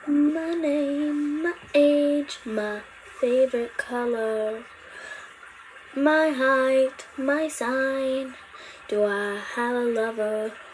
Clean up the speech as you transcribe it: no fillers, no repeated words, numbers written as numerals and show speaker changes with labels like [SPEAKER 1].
[SPEAKER 1] My name, my age, my favorite color, my height, my sign. Do I have a lover?